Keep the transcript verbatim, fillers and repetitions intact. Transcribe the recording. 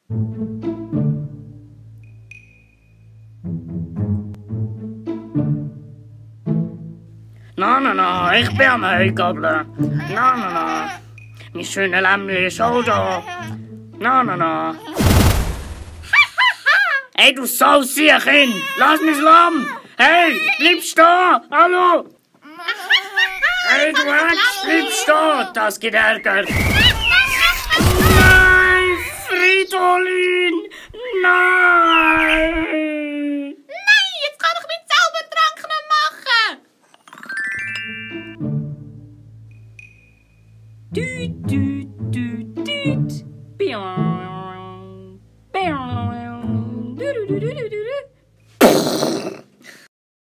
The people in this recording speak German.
Na, na, na, ich bin am Heugabeln. Na, na, na. Mein schöner Lämmli ist auch da. Na, na, na. Hey, du Sausiechchen! Lass mich Lamm! Hey, bleib stehen! Hallo! Hey, du Hex, bleib stehen! Das gibt Ärger! Nein, Fridolin! Nein! Nein, jetzt kann ich meinen Zaubertrank nicht machen! Tü, tü.